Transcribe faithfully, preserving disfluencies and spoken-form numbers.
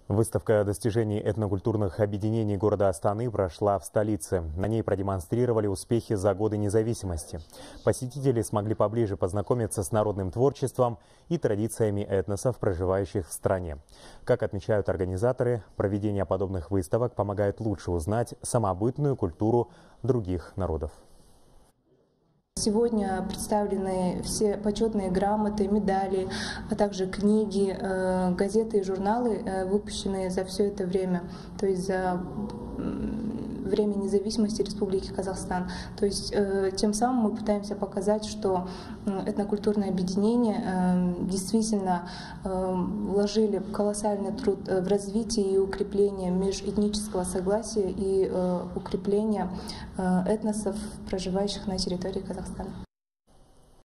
Выставка достижений этнокультурных объединений города Астаны прошла в столице. На ней продемонстрировали успехи за годы независимости. Посетители смогли поближе познакомиться с народным творчеством и традициями этносов, проживающих в стране. Как отмечают организаторы, проведение подобных выставок помогает лучше узнать самобытную культуру других народов. Сегодня представлены все почетные грамоты, медали, а также книги, газеты и журналы, выпущенные за все это время, то есть за время независимости Республики Казахстан. То есть тем самым мы пытаемся показать, что этнокультурное объединение действительно вложили колоссальный труд в развитие и укрепление межэтнического согласия и укрепление этносов, проживающих на территории Казахстана.